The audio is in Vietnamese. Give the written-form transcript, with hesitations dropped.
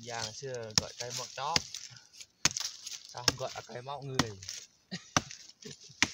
Già ngày xưa gọi cây mọc chó, sao không gọi là cây mọc người.